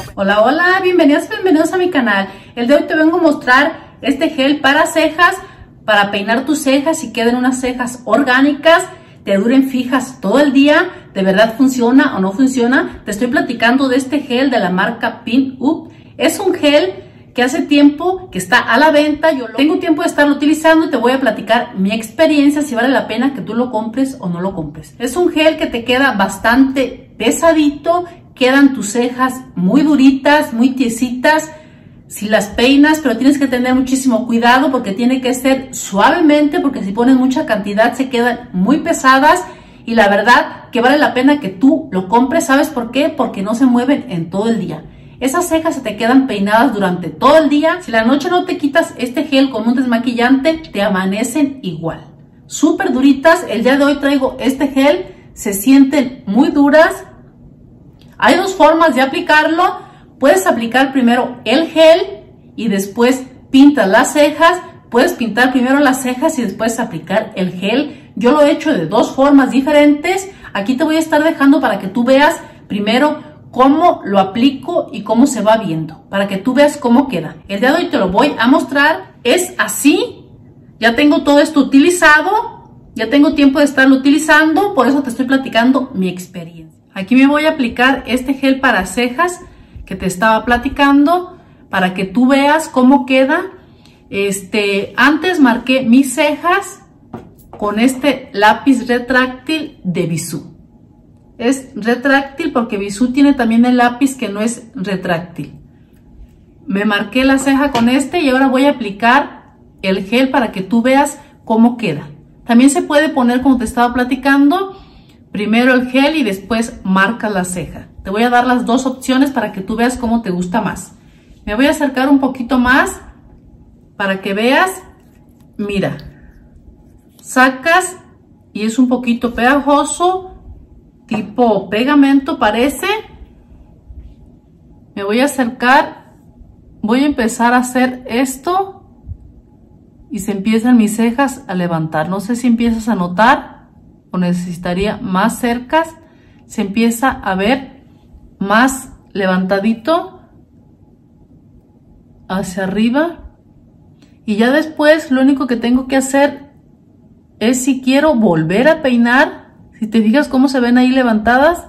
Hola, hola, bienvenidos a mi canal. El de hoy te vengo a mostrar este gel para cejas, para peinar tus cejas y queden unas cejas orgánicas, te duren fijas todo el día. ¿De verdad funciona o no funciona? Te estoy platicando de este gel de la marca Pin Up. Es un gel que hace tiempo que está a la venta. Yo tengo tiempo de estarlo utilizando y te voy a platicar mi experiencia, si vale la pena que tú lo compres o no lo compres. Es un gel que te queda bastante pesadito, quedan tus cejas muy duritas, muy tiesitas si las peinas, pero tienes que tener muchísimo cuidado porque tiene que ser suavemente, porque si pones mucha cantidad se quedan muy pesadas. Y la verdad que vale la pena que tú lo compres. ¿Sabes por qué? Porque no se mueven en todo el día. Esas cejas se te quedan peinadas durante todo el día. Si la noche no te quitas este gel con un desmaquillante, te amanecen igual. Súper duritas. El día de hoy traigo este gel. Se sienten muy duras. Hay dos formas de aplicarlo. Puedes aplicar primero el gel y después pintas las cejas. Puedes pintar primero las cejas y después aplicar el gel. Yo lo he hecho de dos formas diferentes. Aquí te voy a estar dejando para que tú veas primero cómo lo aplico y cómo se va viendo, para que tú veas cómo queda. El día de hoy te lo voy a mostrar. Es así. Ya tengo todo esto utilizado. Ya tengo tiempo de estarlo utilizando. Por eso te estoy platicando mi experiencia. Aquí me voy a aplicar este gel para cejas que te estaba platicando, para que tú veas cómo queda. Antes marqué mis cejas con este lápiz retráctil de Bisú. Es retráctil porque Bisú tiene también el lápiz que no es retráctil. Me marqué la ceja con este y ahora voy a aplicar el gel para que tú veas cómo queda. También se puede poner, como te estaba platicando, primero el gel y después marcas la ceja. Te voy a dar las dos opciones para que tú veas cómo te gusta más. Me voy a acercar un poquito más para que veas. Mira, sacas y es un poquito pegajoso, tipo pegamento parece. Me voy a acercar, voy a empezar a hacer esto y se empiezan mis cejas a levantar. No sé si empiezas a notar o necesitaría más cercas. Se empieza a ver más levantadito hacia arriba. Y ya después lo único que tengo que hacer es, si quiero volver a peinar. Si te fijas cómo se ven ahí levantadas,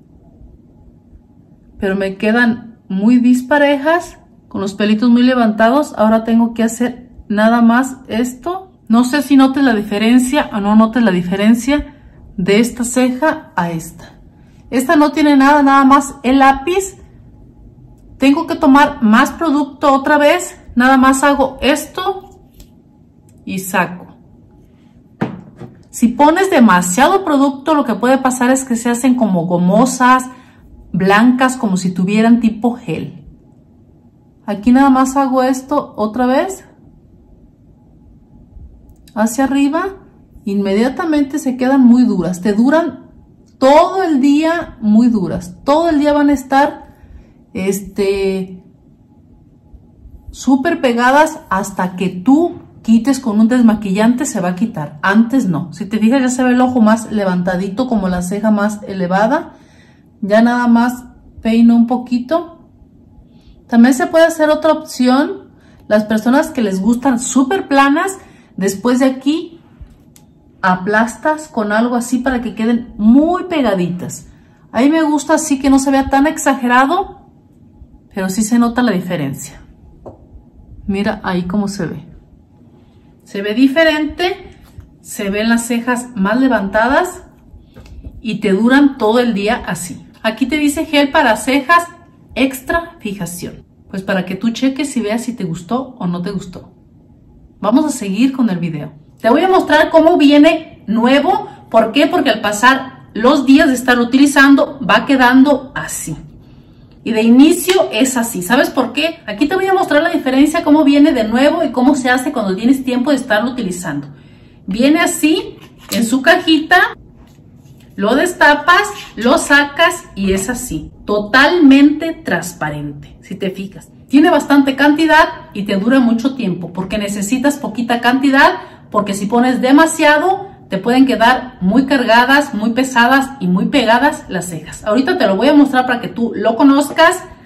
pero me quedan muy disparejas, con los pelitos muy levantados. Ahora tengo que hacer nada más esto. No sé si notes la diferencia o no notes la diferencia de esta ceja a esta. Esta no tiene nada, nada más el lápiz. Tengo que tomar más producto otra vez. Nada más hago esto y saco. Si pones demasiado producto, lo que puede pasar es que se hacen como gomosas, blancas, como si tuvieran tipo gel. Aquí nada más hago esto otra vez. Hacia arriba. Inmediatamente se quedan muy duras. Te duran todo el día muy duras. Todo el día van a estar súper pegadas hasta que tú quites con un desmaquillante. Se va a quitar, antes no. Si te fijas, ya se ve el ojo más levantadito, como la ceja más elevada. Ya nada más peino un poquito. También se puede hacer otra opción. Las personas que les gustan súper planas, después de aquí aplastas con algo así para que queden muy pegaditas. A mí me gusta así, que no se vea tan exagerado, pero sí se nota la diferencia. Mira ahí cómo se ve. Se ve diferente, se ven las cejas más levantadas y te duran todo el día así. Aquí te dice gel para cejas extra fijación. Pues para que tú cheques y veas si te gustó o no te gustó. Vamos a seguir con el video. Te voy a mostrar cómo viene nuevo. ¿Por qué? Porque al pasar los días de estarlo utilizando va quedando así. Y de inicio es así. ¿Sabes por qué? Aquí te voy a mostrar la diferencia, cómo viene de nuevo y cómo se hace cuando tienes tiempo de estarlo utilizando. Viene así, en su cajita. Lo destapas, lo sacas y es así. Totalmente transparente, si te fijas. Tiene bastante cantidad y te dura mucho tiempo porque necesitas poquita cantidad, porque si pones demasiado te pueden quedar muy cargadas, muy pesadas y muy pegadas las cejas. Ahorita te lo voy a mostrar para que tú lo conozcas,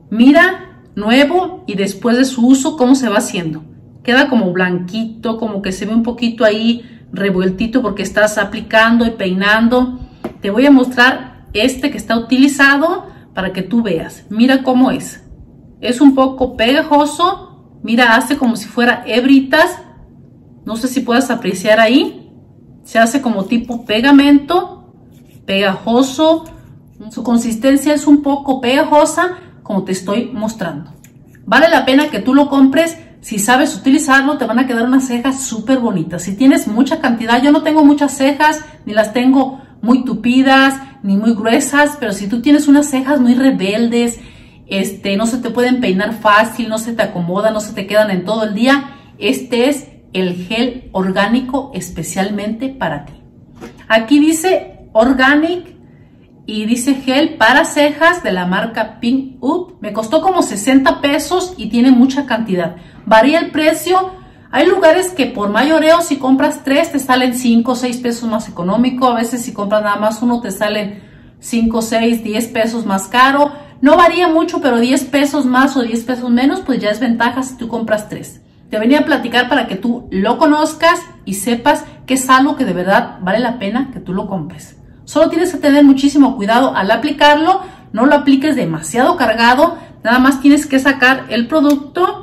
Mira, nuevo y después de su uso, cómo se va haciendo. Queda como blanquito, como que se ve un poquito ahí revueltito porque estás aplicando y peinando. Te voy a mostrar este que está utilizado para que tú veas. Mira cómo es. Es un poco pegajoso. Mira, hace como si fuera hebritas. No sé si puedas apreciar ahí. Se hace como tipo pegamento, pegajoso. Su consistencia es un poco pegajosa, como te estoy mostrando. Vale la pena que tú lo compres. Si sabes utilizarlo, te van a quedar unas cejas súper bonitas. Si tienes mucha cantidad, yo no tengo muchas cejas, ni las tengo muy tupidas, ni muy gruesas, pero si tú tienes unas cejas muy rebeldes, no se te pueden peinar fácil, no se te acomodan, no se te quedan en todo el día, este es el gel orgánico especialmente para ti. Aquí dice Organic y dice gel para cejas de la marca Pink Up. Me costó como 60 pesos y tiene mucha cantidad. Varía el precio. Hay lugares que por mayoreo, si compras 3 te salen 5 o 6 pesos más económico. A veces si compras nada más uno te salen 5, 6, 10 pesos más caro. No varía mucho, pero 10 pesos más o 10 pesos menos, pues ya es ventaja si tú compras 3. Te venía a platicar para que tú lo conozcas y sepas que es algo que de verdad vale la pena que tú lo compres. Solo tienes que tener muchísimo cuidado al aplicarlo. No lo apliques demasiado cargado. Nada más tienes que sacar el producto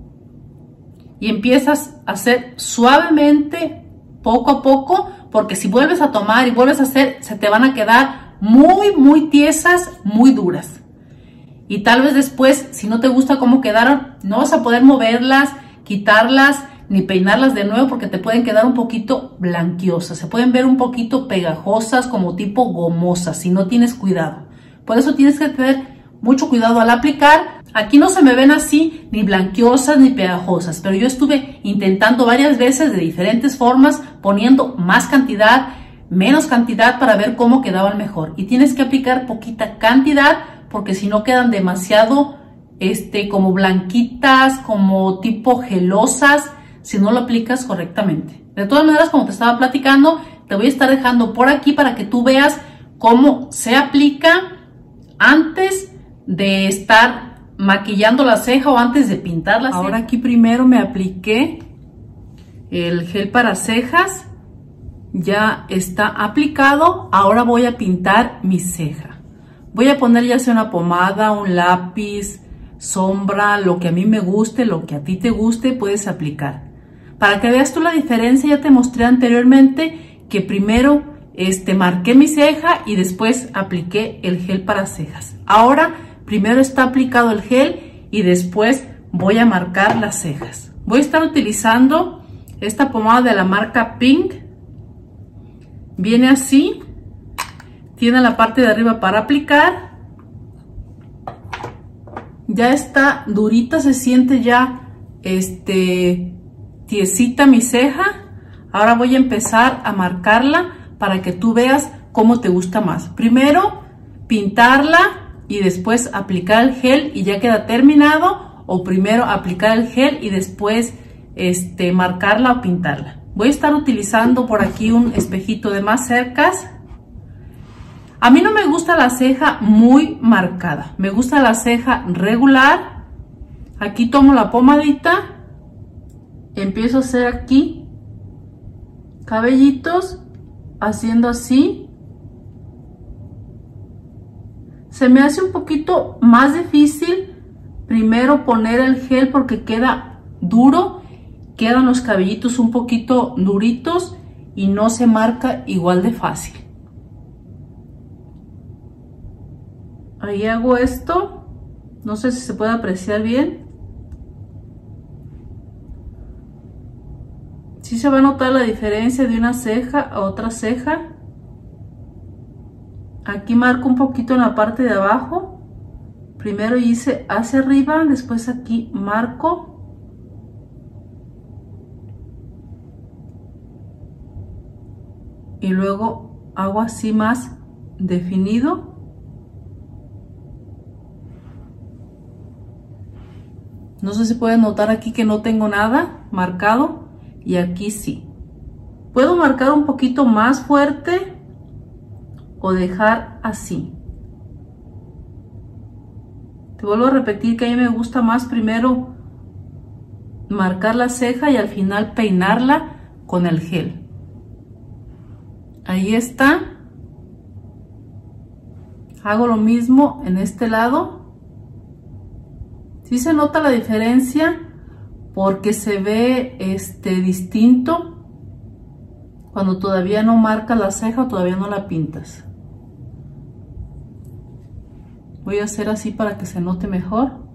y empiezas a hacer suavemente, poco a poco, porque si vuelves a tomar y vuelves a hacer, se te van a quedar muy tiesas, muy duras. Y tal vez después, si no te gusta cómo quedaron, no vas a poder moverlas, quitarlas, ni peinarlas de nuevo, porque te pueden quedar un poquito blanquiosas. Se pueden ver un poquito pegajosas, como tipo gomosas, si no tienes cuidado. Por eso tienes que tener mucho cuidado al aplicar. Aquí no se me ven así, ni blanquiosas ni pegajosas, pero yo estuve intentando varias veces de diferentes formas, poniendo más cantidad, menos cantidad para ver cómo quedaban mejor. Y tienes que aplicar poquita cantidad, porque si no quedan demasiado como blanquitas, como tipo gelosas, si no lo aplicas correctamente. De todas maneras, como te estaba platicando, te voy a estar dejando por aquí para que tú veas cómo se aplica antes de estar maquillando la ceja o antes de pintar la ceja. Ahora aquí primero me apliqué el gel para cejas. Ya está aplicado. Ahora voy a pintar mi ceja. Voy a poner ya sea una pomada, un lápiz, sombra, lo que a mí me guste, lo que a ti te guste, puedes aplicar. Para que veas tú la diferencia, ya te mostré anteriormente que primero marqué mi ceja y después apliqué el gel para cejas. Ahora primero está aplicado el gel y después voy a marcar las cejas. Voy a estar utilizando esta pomada de la marca Pink. Viene así, tiene la parte de arriba para aplicar. Ya está durita, se siente ya tiesita mi ceja. Ahora voy a empezar a marcarla para que tú veas cómo te gusta más. Primero pintarla y después aplicar el gel y ya queda terminado, o primero aplicar el gel y después marcarla o pintarla. Voy a estar utilizando por aquí un espejito de más cercas. A mí no me gusta la ceja muy marcada, me gusta la ceja regular. Aquí tomo la pomadita, empiezo a hacer aquí cabellitos, haciendo así. Se me hace un poquito más difícil primero poner el gel porque queda duro, quedan los cabellitos un poquito duritos y no se marca igual de fácil. Ahí hago esto, no sé si se puede apreciar bien. Sí se va a notar la diferencia de una ceja a otra ceja. Aquí marco un poquito en la parte de abajo. Primero hice hacia arriba, después aquí marco. Y luego hago así más definido. No sé si pueden notar aquí que no tengo nada marcado y aquí sí. Puedo marcar un poquito más fuerte o dejar así. Te vuelvo a repetir que a mí me gusta más primero marcar la ceja y al final peinarla con el gel. Ahí está. Hago lo mismo en este lado. Sí se nota la diferencia porque se ve distinto cuando todavía no marcas la ceja o todavía no la pintas. Voy a hacer así para que se note mejor.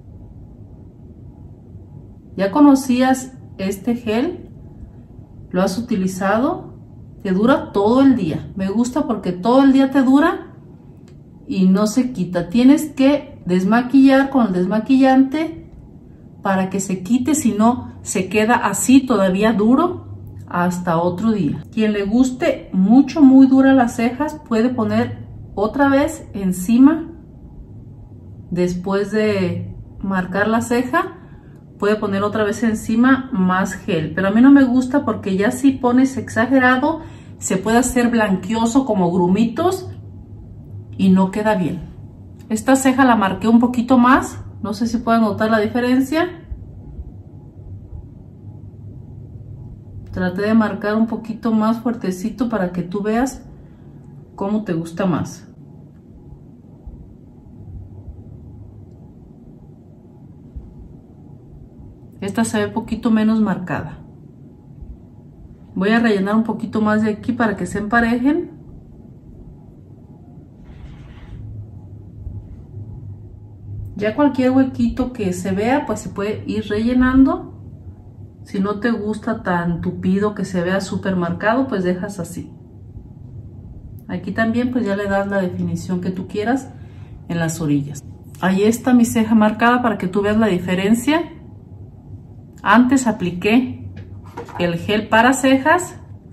¿Ya conocías este gel? ¿Lo has utilizado? Te dura todo el día. Me gusta porque todo el día te dura y no se quita. Tienes que desmaquillar con el desmaquillante para que se quite, si no se queda así todavía duro hasta otro día. Quien le guste mucho, muy dura las cejas, puede poner otra vez encima. Después de marcar la ceja, puede poner otra vez encima más gel. Pero a mí no me gusta porque ya si pones exagerado, se puede hacer blanqueoso como grumitos y no queda bien. Esta ceja la marqué un poquito más. No sé si pueden notar la diferencia. Traté de marcar un poquito más fuertecito para que tú veas cómo te gusta más. Esta se ve un poquito menos marcada. Voy a rellenar un poquito más de aquí para que se emparejen. Ya cualquier huequito que se vea, pues se puede ir rellenando. Si no te gusta tan tupido que se vea súper marcado, pues dejas así. Aquí también pues ya le das la definición que tú quieras en las orillas. Ahí está mi ceja marcada para que tú veas la diferencia. Antes apliqué el gel para cejas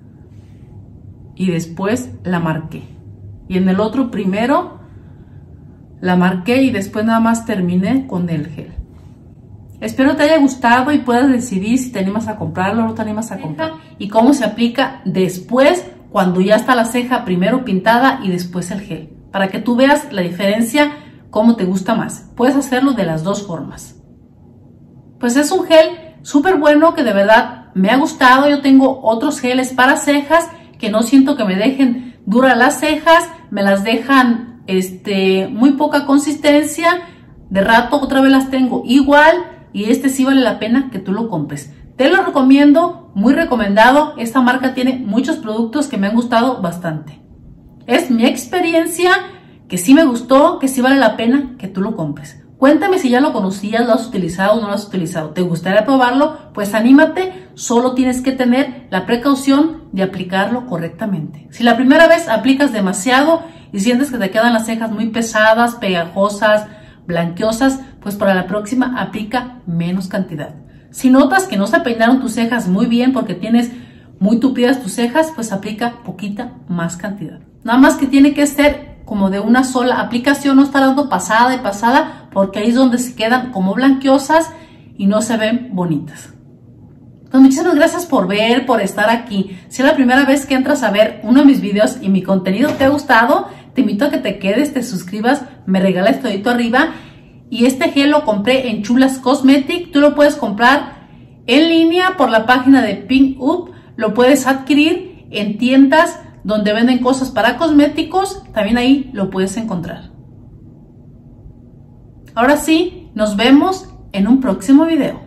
y después la marqué. Y en el otro primero la marqué y después nada más terminé con el gel. Espero te haya gustado y puedas decidir si te animas a comprarlo o no te animas a comprarlo. Y cómo se aplica después, cuando ya está la ceja primero pintada y después el gel. Para que tú veas la diferencia, cómo te gusta más. Puedes hacerlo de las dos formas. Pues es un gel súper bueno que de verdad me ha gustado. Yo tengo otros geles para cejas que no siento que me dejen duras las cejas. Me las dejan muy poca consistencia. De rato otra vez las tengo igual. Y sí vale la pena que tú lo compres. Te lo recomiendo, muy recomendado. Esta marca tiene muchos productos que me han gustado bastante. Es mi experiencia, que sí me gustó, que sí vale la pena que tú lo compres. Cuéntame si ya lo conocías, lo has utilizado o no lo has utilizado. ¿Te gustaría probarlo? Pues anímate, solo tienes que tener la precaución de aplicarlo correctamente. Si la primera vez aplicas demasiado y sientes que te quedan las cejas muy pesadas, pegajosas, blanqueosas, pues para la próxima aplica menos cantidad. Si notas que no se peinaron tus cejas muy bien porque tienes muy tupidas tus cejas, pues aplica poquita más cantidad. Nada más que tiene que ser como de una sola aplicación, no estar dando pasada y pasada, porque ahí es donde se quedan como blanqueosas y no se ven bonitas. Pues muchísimas gracias por ver, por estar aquí. Si es la primera vez que entras a ver uno de mis videos y mi contenido te ha gustado, te invito a que te quedes, te suscribas, me regalas tu dedito arriba. Y este gel lo compré en Chulas Cosmetic. Tú lo puedes comprar en línea por la página de Pink Up. Lo puedes adquirir en tiendas donde venden cosas para cosméticos. También ahí lo puedes encontrar. Ahora sí, nos vemos en un próximo video.